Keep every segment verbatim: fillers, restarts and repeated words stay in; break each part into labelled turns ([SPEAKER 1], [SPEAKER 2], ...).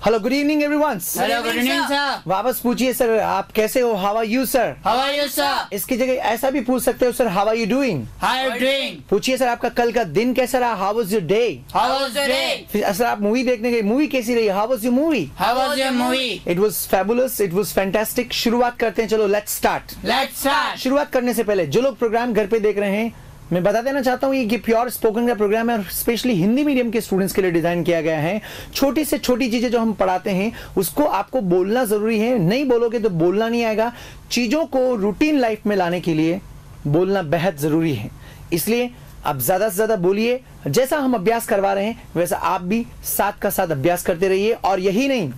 [SPEAKER 1] Hello, good evening everyone.
[SPEAKER 2] Hello, good evening sir.
[SPEAKER 1] वापस पूछिए sir, आप कैसे हो? How are you sir?
[SPEAKER 2] How are you sir?
[SPEAKER 1] इसकी जगह ऐसा भी पूछ सकते हो sir, how are you doing?
[SPEAKER 2] How are you doing?
[SPEAKER 1] पूछिए सर, आपका कल का दिन कैसा रहा? How was your day?
[SPEAKER 2] How was your day?
[SPEAKER 1] फिर सर आप मूवी देखने गए, मूवी कैसी रही? How was your movie?
[SPEAKER 2] How was your movie?
[SPEAKER 1] It was fabulous, it was fantastic. शुरुआत करते हैं, चलो लेट्स स्टार्ट।
[SPEAKER 2] Let's start.
[SPEAKER 1] शुरुआत करने से पहले जो लोग प्रोग्राम घर पे देख रहे हैं, मैं बता देना चाहता हूँ ये प्योर स्पोकन का प्रोग्राम है और स्पेशली हिंदी मीडियम के स्टूडेंट्स के लिए डिजाइन किया गया है। छोटी से छोटी चीजें जो हम पढ़ाते हैं उसको आपको बोलना जरूरी है, नहीं बोलोगे तो बोलना नहीं आएगा। चीजों को रूटीन लाइफ में लाने के लिए बोलना बेहद जरूरी है, इसलिए आप ज्यादा से ज्यादा बोलिए। जैसा हम अभ्यास करवा रहे हैं वैसा आप भी साथ का साथ अभ्यास करते रहिए। और यही नहीं,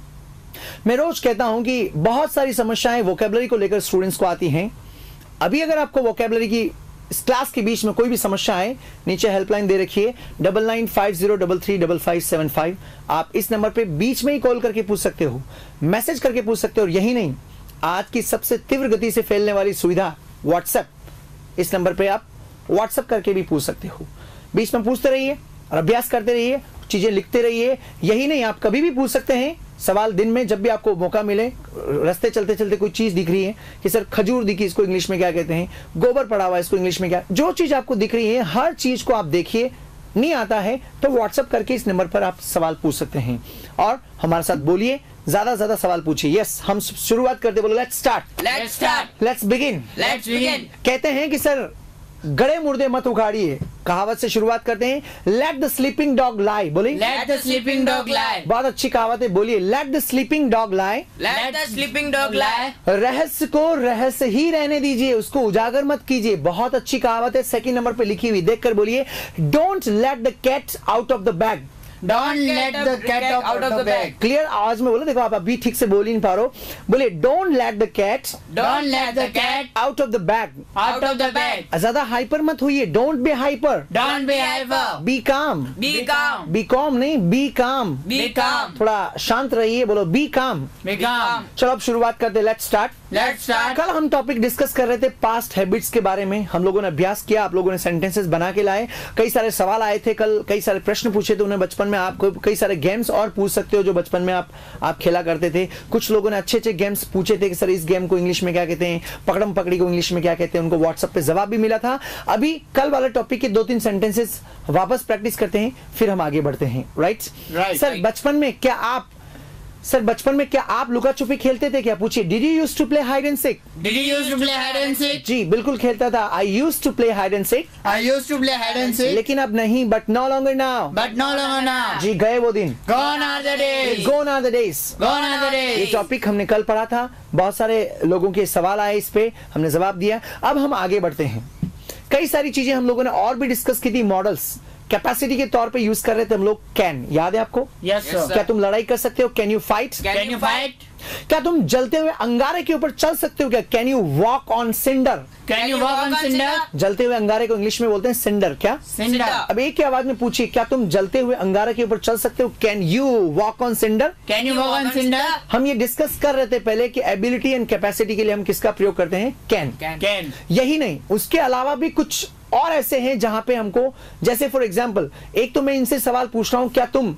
[SPEAKER 1] मैं रोज कहता हूं कि बहुत सारी समस्याएं वोकैबुलरी को लेकर स्टूडेंट्स को आती हैं। अभी अगर आपको वोकैबुलरी की इस क्लास के बीच में कोई भी समस्या आए, नीचे हेल्पलाइन दे रखी है double nine five zero double three double five seven five. आप इस नंबर पे बीच में ही कॉल करके पूछ सकते हो, मैसेज करके पूछ सकते हो। और यही नहीं, आज की सबसे तीव्र गति से फैलने वाली सुविधा व्हाट्सएप, इस नंबर पे आप व्हाट्सएप करके भी पूछ सकते हो। बीच में पूछते रहिए और अभ्यास करते रहिए, चीजें लिखते रहिए। यही नहीं, आप कभी भी पूछ सकते हैं सवाल दिन में, जब भी आपको मौका मिले। रास्ते चलते चलते कोई चीज दिख रही है कि सर खजूर दिखी, इसको इंग्लिश में क्या कहते हैं? गोबर पड़ा हुआ है, इसको इंग्लिश में क्या? जो चीज आपको दिख रही है हर चीज को आप देखिए। नहीं आता है तो व्हाट्सएप करके इस नंबर पर आप सवाल पूछ सकते हैं और हमारे साथ बोलिए, ज्यादा से ज्यादा सवाल पूछिए। यस, हम शुरुआत करते, बोलो let's start.
[SPEAKER 2] Let's start.
[SPEAKER 1] Let's begin.
[SPEAKER 2] Let's begin.
[SPEAKER 1] कहते हैं कि सर गड़े मुर्दे मत उखाड़िए, कहावत से शुरुआत करते हैं। Let the sleeping dog lie, बोलिए।
[SPEAKER 2] Let the sleeping dog lie.
[SPEAKER 1] बहुत अच्छी कहावत है, बोलिए let the sleeping dog lie.
[SPEAKER 2] Let the sleeping dog lie.
[SPEAKER 1] रहस्य को रहस्य ही रहने दीजिए, उसको उजागर मत कीजिए। बहुत अच्छी कहावत है, सेकंड नंबर पे लिखी हुई, देखकर बोलिए। Don't let the cat out of the bag.
[SPEAKER 2] Don't let the cat out of the bag.
[SPEAKER 1] Clear आवाज में बोलो, देखो आप अभी ठीक से बोल ही नहीं पा रहे हो। बोले don't let the cat
[SPEAKER 2] Don't let the cat
[SPEAKER 1] out of the bag.
[SPEAKER 2] out of the bag.
[SPEAKER 1] ज्यादा हाइपर मत होइए, don't be hyper.
[SPEAKER 2] Don't be hyper.
[SPEAKER 1] Be calm.
[SPEAKER 2] Be calm.
[SPEAKER 1] Be com नहीं, बी काम।
[SPEAKER 2] Be calm.
[SPEAKER 1] थोड़ा शांत रहिए, बोलो B calm.
[SPEAKER 2] Be calm.
[SPEAKER 1] चलो अब शुरुआत करते, लेट्स स्टार्ट।
[SPEAKER 2] Let's start.
[SPEAKER 1] कल हम टॉपिक डिस्कस कर रहे थे पास्ट हैबिट्स के बारे में। हम लोगों ने अभ्यास किया, आप लोगों ने सेंटेंसेस बना के लाए, कई सारे सवाल आए थे कल, कई सारे प्रश्न पूछे थे उन्हें बचपन में। आपको कई सारे गेम्स और पूछ सकते हो जो बचपन में आप आप खेला करते थे। कुछ लोगों ने अच्छे अच्छे गेम्स पूछे थे कि सर इस गेम को इंग्लिश में क्या कहते हैं, पकड़म पकड़ी को इंग्लिश में क्या कहते हैं। उनको व्हाट्सएप पे जवाब भी मिला था। अभी कल वाले टॉपिक के दो तीन सेंटेंसेस वापस प्रैक्टिस करते हैं, फिर हम आगे बढ़ते हैं। Right
[SPEAKER 2] Right,
[SPEAKER 1] sir,
[SPEAKER 2] right.
[SPEAKER 1] बचपन में क्या आप सर बचपन में क्या आप लुका छुपी खेलते थे क्या? पूछिए। Did you use to play hide and seek?
[SPEAKER 2] Did you used to play hide and seek?
[SPEAKER 1] जी बिल्कुल खेलता था। I use to play hide and seek,
[SPEAKER 2] I used to play hide and seek.
[SPEAKER 1] लेकिन अब नहीं, but no longer now.
[SPEAKER 2] But no longer now.
[SPEAKER 1] जी गए वो दिन,
[SPEAKER 2] Gone are the days.
[SPEAKER 1] Gone are the days.
[SPEAKER 2] Gone are the
[SPEAKER 1] ये
[SPEAKER 2] days.
[SPEAKER 1] Topic हमने कल पढ़ा था, बहुत सारे लोगों के सवाल आए इस पे, हमने जवाब दिया। अब हम आगे बढ़ते हैं। कई सारी चीजें हम लोगों ने और भी डिस्कस की थी। मॉडल्स कैपेसिटी के तौर पे यूज कर रहे थे हम लोग। कैन, याद है आपको?
[SPEAKER 2] Yes, sir.
[SPEAKER 1] क्या तुम लड़ाई कर सकते हो? Can you fight?
[SPEAKER 2] Can you fight?
[SPEAKER 1] क्या तुम जलते हुए अंगारे के ऊपर चल सकते हो क्या? Can you walk on cinder?
[SPEAKER 2] Can you walk on cinder?
[SPEAKER 1] जलते हुए अंगारे को इंग्लिश में बोलते हैं सिंडर। क्या?
[SPEAKER 2] Cinder.
[SPEAKER 1] अब एक ही आवाज में पूछिए, क्या तुम जलते हुए अंगारे के ऊपर चल सकते हो? Can you walk on cinder?
[SPEAKER 2] Can you walk on cinder?
[SPEAKER 1] हम ये डिस्कस कर रहे थे पहले कि एबिलिटी एंड कैपेसिटी के लिए हम किसका प्रयोग करते हैं? कैन।
[SPEAKER 2] Can.
[SPEAKER 1] यही नहीं, उसके अलावा भी कुछ और ऐसे हैं जहां पे हमको, जैसे फॉर एग्जांपल, एक तो मैं इनसे सवाल पूछ रहा हूं क्या तुम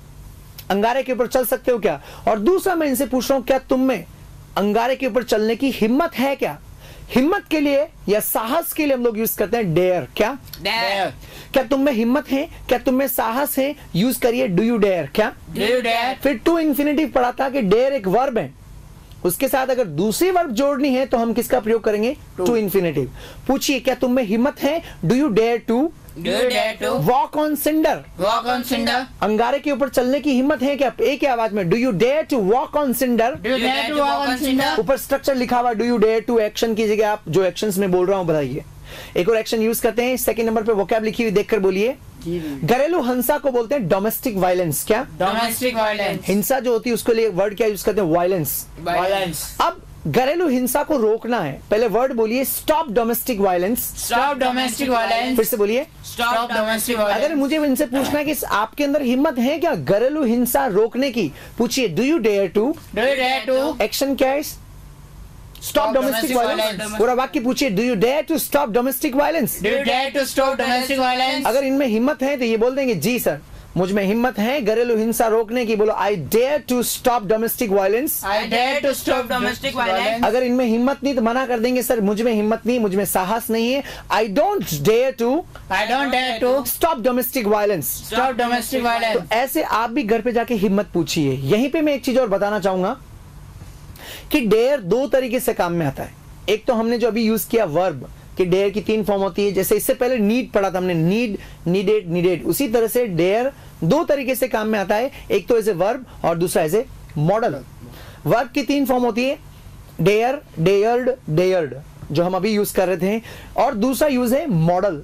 [SPEAKER 1] अंगारे के ऊपर चल सकते हो क्या, और दूसरा मैं इनसे पूछ रहा हूं क्या तुम में अंगारे के ऊपर चलने की हिम्मत है क्या? हिम्मत के लिए या साहस के लिए हम लोग यूज करते हैं डेयर। क्या?
[SPEAKER 2] Dare.
[SPEAKER 1] क्या तुम में हिम्मत है? क्या तुम में साहस है? यूज करिए डू यू डेयर। क्या?
[SPEAKER 2] Do you dare?
[SPEAKER 1] फिर टू इन्फिनिटिव पढ़ा था कि डेयर एक वर्ब है, उसके साथ अगर दूसरी वर्ब जोड़नी है तो हम किसका प्रयोग करेंगे? To infinitive. पूछिए, क्या तुम में हिम्मत है? Do you dare to
[SPEAKER 2] Do you dare to
[SPEAKER 1] walk on cinder?
[SPEAKER 2] walk on cinder?
[SPEAKER 1] अंगारे के ऊपर चलने की हिम्मत है क्या? एक ही आवाज में, do you dare to walk on cinder?
[SPEAKER 2] Do you dare to walk on cinder?
[SPEAKER 1] ऊपर स्ट्रक्चर लिखा हुआ, do you dare to action की जगह आप जो एक्शंस में बोल रहा हूं बताइए। एक और एक्शन यूज करते हैं। सेकंड नंबर पे वोकैब लिखी हुई, देखकर बोलिए। घरेलू हिंसा को बोलते हैं डोमेस्टिक वायलेंस। क्या?
[SPEAKER 2] Domestic violence.
[SPEAKER 1] हिंसा जो होती है उसके लिए वर्ड क्या यूज करते हैं? वायलेंस।
[SPEAKER 2] Violence.
[SPEAKER 1] अब घरेलू हिंसा को रोकना है, पहले वर्ड बोलिए stop domestic violence.
[SPEAKER 2] Stop domestic violence.
[SPEAKER 1] फिर से बोलिए।
[SPEAKER 2] Stop domestic
[SPEAKER 1] अगर
[SPEAKER 2] violence.
[SPEAKER 1] मुझे इनसे पूछना है कि आपके अंदर हिम्मत है क्या घरेलू हिंसा रोकने की, पूछिए do you dare to.
[SPEAKER 2] Do you dare to
[SPEAKER 1] action क्या है? Stop domestic violence. पूरा वाक्य पूछिए, do you dare to stop domestic violence.
[SPEAKER 2] Do you dare to stop domestic violence?
[SPEAKER 1] अगर इनमें हिम्मत है तो ये बोल देंगे जी सर, मुझ में हिम्मत है घरेलू हिंसा रोकने की। बोलो I dare to stop domestic violence.
[SPEAKER 2] I dare to stop domestic violence.
[SPEAKER 1] अगर इनमें हिम्मत नहीं तो मना कर देंगे सर मुझ में हिम्मत नहीं, मुझ में साहस नहीं है। I don't dare to
[SPEAKER 2] I don't dare to
[SPEAKER 1] stop domestic violence.
[SPEAKER 2] stop domestic violence.
[SPEAKER 1] तो ऐसे आप भी घर पे जाके हिम्मत पूछिए। यहीं पे मैं एक चीज और बताना चाहूंगा कि डेयर दो तरीके से काम में आता है। एक तो हमने जो अभी यूज किया वर्ब कि डेयर की तीन फॉर्म होती है, जैसे इससे पहले नीड पढ़ा था हमने, नीड, नीडेड, नीडेड। उसी तरह से डेयर दो तरीके से काम में आता है, एक तो एज ए वर्ब और दूसरा एज ए मॉडल। वर्ब की तीन फॉर्म होती है, डेयर, डेयर्ड, डेयर्ड, जो हम अभी यूज कर रहे थे, और दूसरा यूज है मॉडल।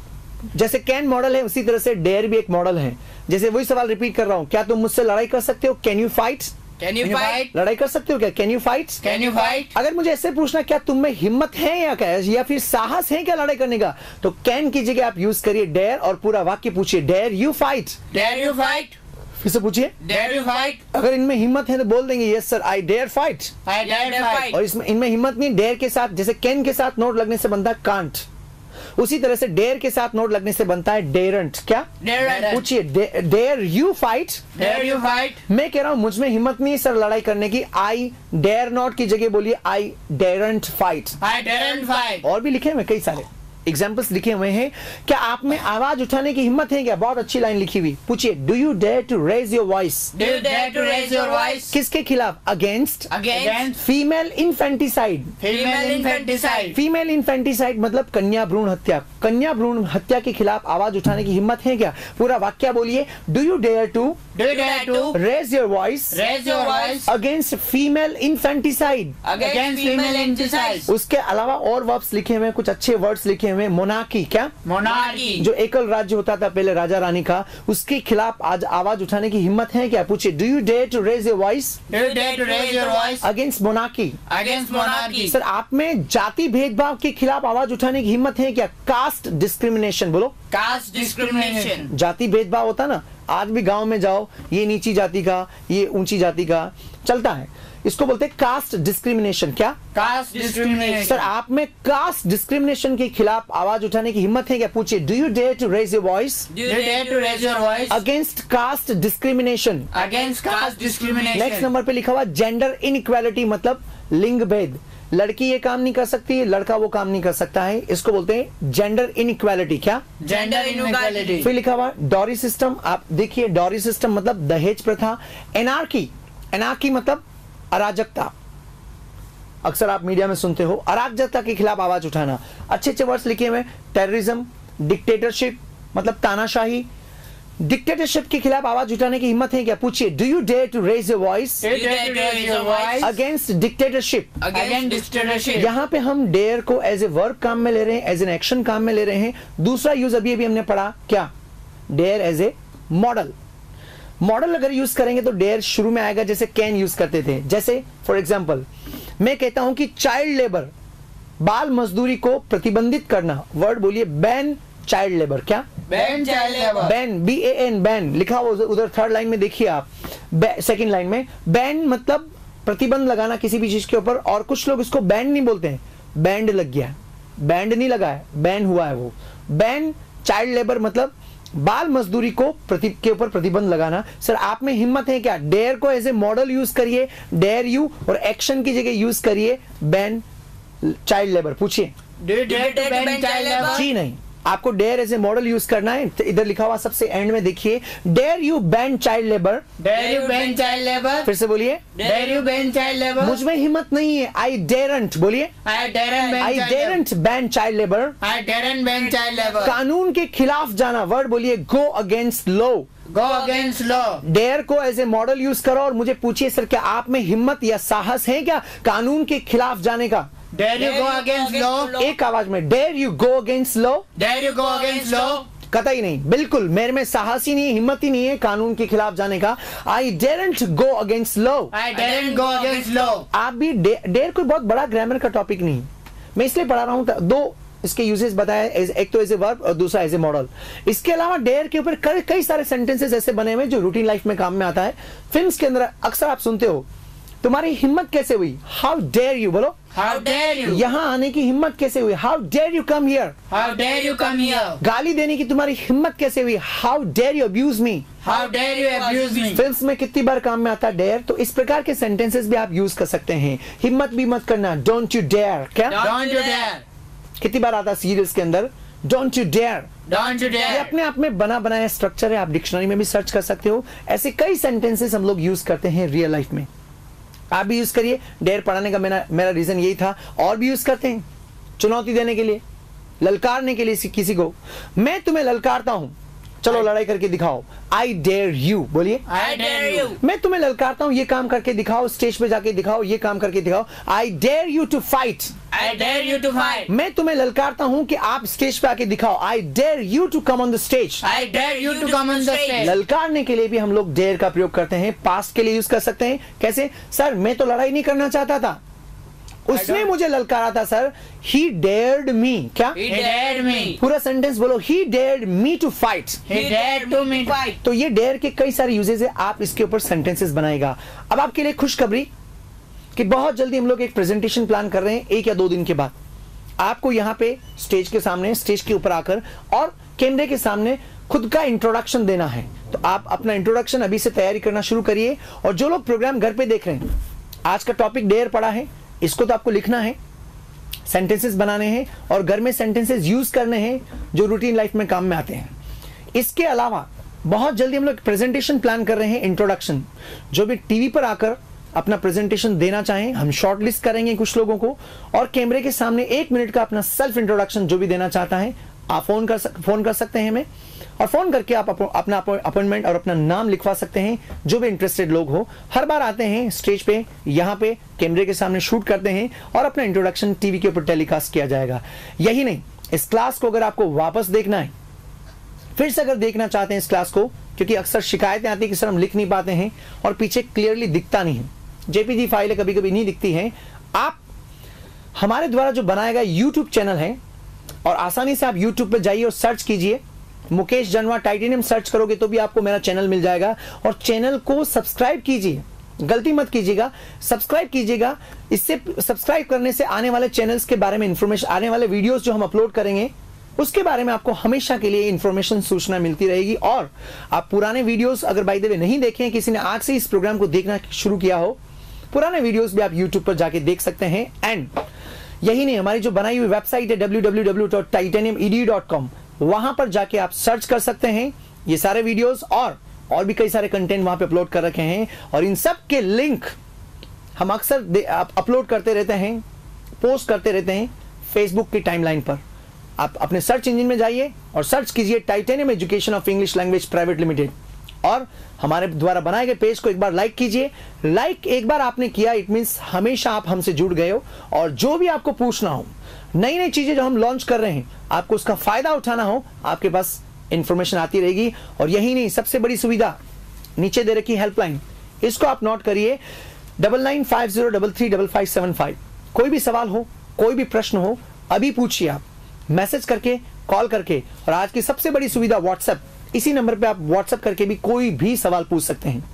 [SPEAKER 1] जैसे कैन मॉडल है उसी तरह से डेयर भी एक मॉडल है। जैसे वही सवाल रिपीट कर रहा हूं, क्या तुम मुझसे लड़ाई कर सकते हो? Can you fight?
[SPEAKER 2] Can you fight?
[SPEAKER 1] लड़ाई कर सकते हो क्या? Can you fight?
[SPEAKER 2] Can you fight?
[SPEAKER 1] अगर मुझे ऐसे पूछना क्या तुम में हिम्मत है या क्या, या फिर साहस है क्या लड़ाई करने का, तो कैन की जगह आप यूज करिए डेयर और पूरा वाक्य पूछिए dare you fight.
[SPEAKER 2] Dare you fight?
[SPEAKER 1] फिर से पूछिए।
[SPEAKER 2] Dare you fight?
[SPEAKER 1] अगर इनमें हिम्मत है तो बोल देंगे yes sir I dare fight.
[SPEAKER 2] I dare to fight.
[SPEAKER 1] और इसमें इनमें हिम्मत नहीं, डेयर के साथ जैसे कैन के साथ नोट लगने से बनता है कांट, उसी तरह से डेयर के साथ नोट लगने से बनता है डेरंट। क्या?
[SPEAKER 2] Daren't.
[SPEAKER 1] पूछिए dare you fight.
[SPEAKER 2] Dare you fight?
[SPEAKER 1] मैं कह रहा हूं मुझ में हिम्मत नहीं सर लड़ाई करने की, आई डेयर नॉट की जगह बोलिए I daren't fight.
[SPEAKER 2] I daren't fight.
[SPEAKER 1] और भी लिखे हुए कई सारे एग्जाम्पल्स लिखे हुए हैं। क्या आप में आवाज उठाने की हिम्मत है क्या? बहुत अच्छी लाइन लिखी हुई। पूछिए do you dare to raise your voice?
[SPEAKER 2] Do you dare to raise your voice
[SPEAKER 1] किसके खिलाफ? Against
[SPEAKER 2] against
[SPEAKER 1] female infanticide.
[SPEAKER 2] female infanticide?
[SPEAKER 1] Female infanticide मतलब कन्या भ्रूण हत्या। कन्या भ्रूण हत्या के खिलाफ आवाज उठाने की हिम्मत है क्या? पूरा वाक्य बोलिए do you dare to
[SPEAKER 2] Do you dare to
[SPEAKER 1] raise your voice
[SPEAKER 2] raise your voice
[SPEAKER 1] against female infanticide.
[SPEAKER 2] against female infanticide?
[SPEAKER 1] उसके अलावा और वर्ब्स लिखे हुए हैं, कुछ अच्छे वर्ड्स लिखे हुए हैं। मोनार्की, क्या?
[SPEAKER 2] Monarchy?
[SPEAKER 1] जो एकल राज्य होता था पहले राजा रानी का, उसके खिलाफ आज आवाज उठाने की हिम्मत है क्या? पूछिए do you dare to raise your voice
[SPEAKER 2] Do you dare to raise your voice
[SPEAKER 1] against monarchy.
[SPEAKER 2] against monarchy?
[SPEAKER 1] Sir आप में जाति भेदभाव के खिलाफ आवाज उठाने की हिम्मत है क्या? Caste discrimination. बोलो।
[SPEAKER 2] Caste discrimination?
[SPEAKER 1] जाति भेदभाव होता ना, आज भी गांव में जाओ, ये नीची जाति का, ये ऊंची जाति का चलता है, इसको बोलते हैं कास्ट डिस्क्रिमिनेशन। क्या?
[SPEAKER 2] Caste discrimination?
[SPEAKER 1] सर आप में कास्ट डिस्क्रिमिनेशन के खिलाफ आवाज उठाने की हिम्मत है क्या? पूछिए do you dare to raise your voice
[SPEAKER 2] Do you dare to raise your voice
[SPEAKER 1] against caste discrimination.
[SPEAKER 2] against caste discrimination?
[SPEAKER 1] Next number पे लिखा हुआ जेंडर इनइक्वालिटी मतलब लिंग भेद। लड़की ये काम नहीं कर सकती, लड़का वो काम नहीं कर सकता है, इसको बोलते हैं जेंडर इनइक्वालिटी। क्या?
[SPEAKER 2] Gender inequality?
[SPEAKER 1] फिर लिखा हुआ डॉरी सिस्टम। आप देखिए डॉरी सिस्टम मतलब दहेज प्रथा। एनार्की, एनार्की मतलब अराजकता, अक्सर आप मीडिया में सुनते हो, अराजकता के खिलाफ आवाज उठाना। अच्छे अच्छे वर्ड्स लिखे हुए। टेररिज्म, डिक्टेटरशिप मतलब तानाशाही। डिक्टेटरशिप के खिलाफ आवाज उठाने की हिम्मत है क्या? पूछिए do you dare to raise your voice
[SPEAKER 2] Do you dare to raise your voice
[SPEAKER 1] against dictatorship.
[SPEAKER 2] against dictatorship?
[SPEAKER 1] यहां पे हम डेयर को एज ए वर्ब काम में ले रहे हैं, एज एन एक्शन काम में ले रहे हैं। दूसरा यूज अभी अभी हमने पढ़ा, क्या? Dare as a model. Model अगर यूज करेंगे तो डेयर शुरू में आएगा, जैसे कैन यूज करते थे। जैसे फॉर एग्जांपल मैं कहता हूं कि चाइल्ड लेबर, बाल मजदूरी को प्रतिबंधित करना। वर्ड बोलिए बैन चाइल्ड लेबर। क्या?
[SPEAKER 2] Ban child labor?
[SPEAKER 1] Ban, B A N, ban लिखा हुआ उधर थर्ड लाइन में देखिए आप, सेकंड लाइन में। बैन मतलब प्रतिबंध लगाना किसी भी चीज के ऊपर, और कुछ लोग इसको बैन नहीं बोलते हैं, बैंड लग गया। बैंड नहीं लगा है, बैन हुआ है वो। बैन चाइल्ड लेबर मतलब बाल मजदूरी को प्रति के ऊपर प्रतिबंध लगाना। सर आप में हिम्मत है क्या? डेयर को एज ए मॉडल यूज करिए, डेयर यू, और एक्शन की जगह यूज करिए बैन चाइल्ड लेबर। पूछिए।
[SPEAKER 2] Do you dare to ban child labor?
[SPEAKER 1] जी नहीं, आपको dare as a model use करना है। तो इधर लिखा हुआ सबसे एंड में देखिए, dare you ban child labour.
[SPEAKER 2] Dare you ban child labor?
[SPEAKER 1] फिर से बोलिए।
[SPEAKER 2] Dare you ban child labor?
[SPEAKER 1] मुझ में हिम्मत नहीं है, आई डेरंट। बोलिए।
[SPEAKER 2] I daren't ban
[SPEAKER 1] I
[SPEAKER 2] child labor.
[SPEAKER 1] Daren't ban child labour.
[SPEAKER 2] I daren't ban child labor.
[SPEAKER 1] कानून के खिलाफ जाना। वर्ड बोलिए go against law.
[SPEAKER 2] Go against law.
[SPEAKER 1] Dare को एज ए मॉडल यूज करो और मुझे पूछिए सर क्या आप में हिम्मत या साहस है क्या कानून के खिलाफ जाने का?
[SPEAKER 2] Dare you go against law?
[SPEAKER 1] एक आवाज में dare you go against law.
[SPEAKER 2] Dare you go against law?
[SPEAKER 1] कतई नहीं, बिल्कुल मेरे में साहस ही नहीं है, हिम्मत ही नहीं है कानून के खिलाफ जाने का। I daren't go against law.
[SPEAKER 2] I daren't go against law.
[SPEAKER 1] आप भी डेयर कोई बहुत बड़ा ग्रामर का टॉपिक नहीं, मैं इसलिए पढ़ा रहा हूं। दो इसके यूजेस बताए, एक तो एज ए वर्ब और दूसरा एज ए मॉडल। इसके अलावा डेयर के ऊपर कई कई सारे सेंटेंसेस ऐसे बने हुए जो रूटीन लाइफ में काम में आता है। फिल्म्स के अंदर अक्सर आप सुनते हो तुम्हारी हिम्मत कैसे हुई? हाउ डेयर यू, बोलो
[SPEAKER 2] How dare you?
[SPEAKER 1] यहाँ आने की हिम्मत कैसे हुई? How dare you come here.
[SPEAKER 2] How dare you come here?
[SPEAKER 1] गाली देने की तुम्हारी हिम्मत कैसे हुई? How dare you abuse me.
[SPEAKER 2] How dare you abuse me?
[SPEAKER 1] Films में कितनी बार काम में आता है डेयर, तो इस प्रकार के सेंटेंसेस भी आप यूज कर सकते हैं। हिम्मत भी मत करना, डोंट यू डेयर। क्या
[SPEAKER 2] Don't you dare?
[SPEAKER 1] कितनी बार आता है सीरियल्स के अंदर, don't you dare.
[SPEAKER 2] Don't you
[SPEAKER 1] ये
[SPEAKER 2] dare?
[SPEAKER 1] अपने आप में बना बनाया स्ट्रक्चर है, आप डिक्शनरी में भी सर्च कर सकते हो। ऐसे कई सेंटेंसेस हम लोग यूज करते हैं रियल लाइफ में, आप भी यूज करिए। डेयर पढ़ाने का मेरा मेरा रीजन यही था। और भी यूज करते हैं चुनौती देने के लिए, ललकारने के लिए किसी को। मैं तुम्हें ललकारता हूं, चलो लड़ाई करके दिखाओ। आई डेयर यू, बोलिए
[SPEAKER 2] I dare you.
[SPEAKER 1] मैं तुम्हें ललकारता हूं, ये काम करके दिखाओ, स्टेज पे जाके दिखाओ, ये काम करके दिखाओ। I dare you to fight,
[SPEAKER 2] I dare you to fight.
[SPEAKER 1] मैं तुम्हें ललकारता हूं कि आप स्टेज पे आके दिखाओ। I dare you to come on the stage.
[SPEAKER 2] I dare you to come on the stage.
[SPEAKER 1] ललकारने के लिए भी हम लोग डेयर का प्रयोग करते हैं। पास्ट के लिए यूज कर सकते हैं। कैसे? सर मैं तो लड़ाई नहीं करना चाहता था, उसने मुझे ललकारा था सर। ही डेयर्ड मी। क्या?
[SPEAKER 2] He dared me.
[SPEAKER 1] पूरा सेंटेंस बोलो, he dared me to fight.
[SPEAKER 2] He dared to me fight.
[SPEAKER 1] तो ये डेयर के कई सारे यूजेस है, आप इसके ऊपर सेंटेंसेस बनाएगा। अब आपके लिए खुशखबरी कि बहुत जल्दी हम लोग एक प्रेजेंटेशन प्लान कर रहे हैं, एक या दो दिन के बाद। आपको यहाँ पे स्टेज के सामने, स्टेज के ऊपर आकर और कैमरे के सामने खुद का इंट्रोडक्शन देना है। तो आप अपना इंट्रोडक्शन अभी से तैयारी करना शुरू करिए। और जो लोग प्रोग्राम घर पे देख रहे हैं, आज का टॉपिक डेयर पड़ा है, इसको तो आपको लिखना है, सेंटेंसेस बनाने हैं और घर में सेंटेंसेस यूज करने हैं जो रूटीन लाइफ में काम में आते हैं। इसके अलावा बहुत जल्दी हम लोग प्रेजेंटेशन प्लान कर रहे हैं, इंट्रोडक्शन। जो भी टीवी पर आकर अपना प्रेजेंटेशन देना चाहें, हम शॉर्ट लिस्ट करेंगे कुछ लोगों को, और कैमरे के सामने एक मिनट का अपना सेल्फ इंट्रोडक्शन जो भी देना चाहता है, आप फोन कर सक, फोन कर सकते हैं हमें, और फोन करके आप अप, अपना अपॉइंटमेंट और अपना नाम लिखवा सकते हैं। जो भी इंटरेस्टेड लोग हो, हर बार आते हैं स्टेज पे, यहाँ पे कैमरे के सामने शूट करते हैं और अपना इंट्रोडक्शन टीवी के ऊपर टेलीकास्ट किया जाएगा। यही नहीं, इस क्लास को अगर आपको वापस देखना है, फिर से अगर देखना चाहते हैं इस क्लास को, क्योंकि अक्सर शिकायतें आती है कि सर हम लिख नहीं पाते हैं और पीछे क्लियरली दिखता नहीं है, जेपीजी फाइलें कभी कभी नहीं दिखती हैं, आप हमारे द्वारा जो बनाया गया यूट्यूब चैनल है, और आसानी से आप यूट्यूब पे जाइए और सर्च कीजिए मुकेश जनवा, टाइटेनियम सर्च करोगे तो भी आपको मेरा चैनल मिल जाएगा। और चैनल को सब्सक्राइब कीजिए, गलती मत कीजिएगा, सब्सक्राइब कीजिएगा। इससे सब्सक्राइब करने से आने वाले चैनल्स के बारे में इंफॉर्मेशन, आने वाले वीडियोस जो हम अपलोड करेंगे उसके बारे में आपको हमेशा के लिए इंफॉर्मेशन, सूचना मिलती रहेगी। और आप पुराने वीडियोस अगर बाय द वे नहीं देखे, किसी ने आज से इस प्रोग्राम को देखना शुरू किया हो, पुराने वीडियोस भी आप यूट्यूब पर जाके देख सकते हैं। एंड यही नहीं, हमारी जो बनाई हुई वेबसाइट है W W W dot titanium E D U dot com, वहां पर जाके आप सर्च कर सकते हैं ये सारे वीडियोस, और और भी कई सारे कंटेंट वहां पे अपलोड कर रखे हैं। और इन सब के लिंक हम अक्सर अपलोड करते रहते हैं, पोस्ट करते रहते हैं फेसबुक की टाइमलाइन पर। आप अपने सर्च इंजन में जाइए और सर्च कीजिए titanium education of English language private limited, और हमारे द्वारा बनाए गए पेज को एक बार लाइक कीजिए। लाइक एक बार आपने किया, इट मींस हमेशा आप हमसे जुड़ गए हो। और जो भी आपको पूछना हो, नई नई चीजें जो हम लॉन्च कर रहे हैं, आपको उसका फायदा उठाना हो, आपके पास इंफॉर्मेशन आती रहेगी। और यही नहीं, सबसे बड़ी सुविधा नीचे दे रखी हेल्पलाइन, इसको आप नोट करिए, double nine five zero double three double five seven five. कोई भी सवाल हो, कोई भी प्रश्न हो, अभी पूछिए, आप मैसेज करके, कॉल करके। और आज की सबसे बड़ी सुविधा व्हाट्सएप, इसी नंबर पे आप व्हाट्सएप करके भी कोई भी सवाल पूछ सकते हैं।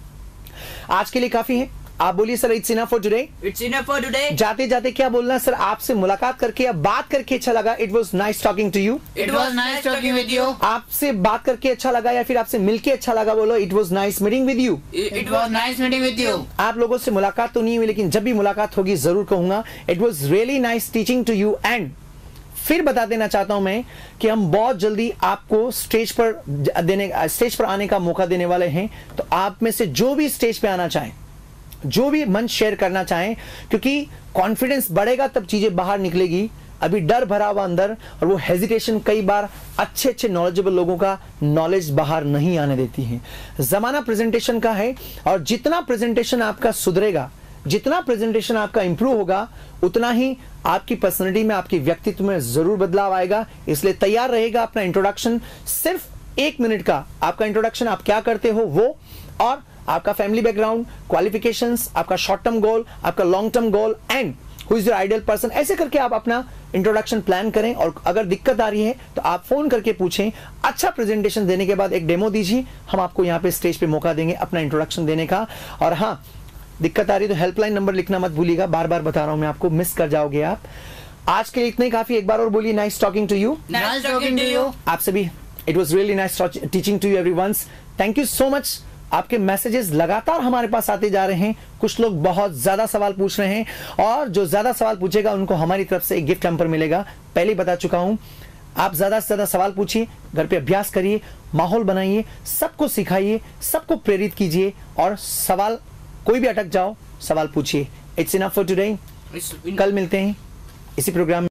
[SPEAKER 1] आज के लिए काफी है, आप बोलिए sir it's enough for today.
[SPEAKER 2] It's enough for today.
[SPEAKER 1] जाते जाते क्या बोलना है सर? आपसे मुलाकात करके या बात करके अच्छा लगा, it was nice talking to you.
[SPEAKER 2] It was nice talking with you.
[SPEAKER 1] आपसे बात करके अच्छा लगा या फिर आपसे मिलके अच्छा लगा, बोलो it was nice meeting with you.
[SPEAKER 2] It it was nice meeting with you.
[SPEAKER 1] आप लोगों से मुलाकात तो नहीं हुई, लेकिन जब भी मुलाकात होगी जरूर कहूंगा it was really nice teaching to you. And फिर बता देना चाहता हूं मैं कि हम बहुत जल्दी आपको स्टेज पर देने स्टेज पर आने का मौका देने वाले हैं। तो आप में से जो भी स्टेज पे आना चाहें, जो भी मंच शेयर करना चाहें, क्योंकि कॉन्फिडेंस बढ़ेगा तब चीजें बाहर निकलेगी। अभी डर भरा हुआ अंदर, और वो हेजिटेशन कई बार अच्छे अच्छे नॉलेजेबल लोगों का नॉलेज बाहर नहीं आने देती है। जमाना प्रेजेंटेशन का है, और जितना प्रेजेंटेशन आपका सुधरेगा, जितना प्रेजेंटेशन आपका इंप्रूव होगा, उतना ही आपकी पर्सनालिटी में, आपकी व्यक्तित्व में जरूर बदलाव आएगा। इसलिए तैयार रहेगा अपना इंट्रोडक्शन, सिर्फ एक मिनट का आपका इंट्रोडक्शन, आप क्या करते हो वो, और आपका फैमिली बैकग्राउंड, क्वालिफिकेशंस, आपका शॉर्ट टर्म गोल, आपका long term goal, and who is your ideal person. ऐसे करके आप अपना इंट्रोडक्शन प्लान करें। और अगर दिक्कत आ रही है तो आप फोन करके पूछें। अच्छा प्रेजेंटेशन देने के बाद एक डेमो दीजिए, हम आपको यहाँ पे स्टेज पे मौका देंगे अपना इंट्रोडक्शन देने का। और हाँ, दिक्कत आ रही है तो हेल्पलाइन नंबर लिखना मत भूलिएगा, बार बार बता रहा हूं मैं आपको, मिस कर जाओगे आप। आज के लिए इतना ही काफी। एक बार और बोलिए, nice talking to you.
[SPEAKER 2] Nice talking to you.
[SPEAKER 1] आप सभी, it was really nice teaching to you everyone's. Thank you so much. आपके मैसेजेस लगातार हमारे पास आते जा रहे हैं। कुछ लोग बहुत ज्यादा सवाल पूछ रहे हैं और जो ज्यादा सवाल पूछेगा उनको हमारी तरफ से एक गिफ्ट हैम्पर मिलेगा। पहले ही बता चुका हूं, आप ज्यादा से ज्यादा सवाल पूछिए, घर पे अभ्यास करिए, माहौल बनाइए, सबको सिखाइए, सबको प्रेरित कीजिए और सवाल कोई भी अटक जाओ सवाल पूछिए। It's enough for today. कल मिलते हैं इसी प्रोग्राम में।